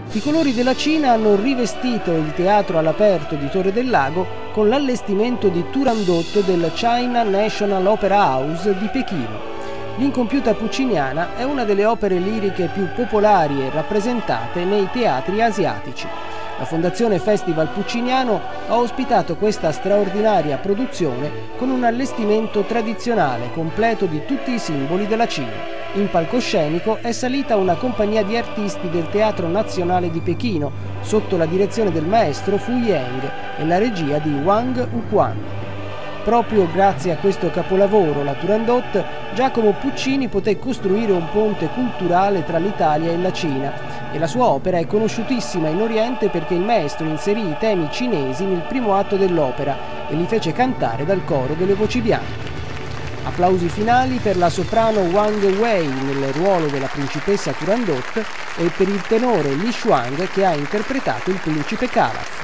I colori della Cina hanno rivestito il teatro all'aperto di Torre del Lago con l'allestimento di Turandot del China National Opera House di Pechino. L'Incompiuta Pucciniana è una delle opere liriche più popolari e rappresentate nei teatri asiatici. La Fondazione Festival Pucciniano ha ospitato questa straordinaria produzione con un allestimento tradizionale completo di tutti i simboli della Cina. In palcoscenico è salita una compagnia di artisti del Teatro Nazionale di Pechino sotto la direzione del maestro Fu Yang e la regia di Wang Uquan. Proprio grazie a questo capolavoro, la Turandot, Giacomo Puccini poté costruire un ponte culturale tra l'Italia e la Cina e la sua opera è conosciutissima in Oriente perché il maestro inserì i temi cinesi nel primo atto dell'opera e li fece cantare dal coro delle voci bianche. Applausi finali per la soprano Wang Wei nel ruolo della principessa Turandot e per il tenore Li Shuang che ha interpretato il principe Calaf.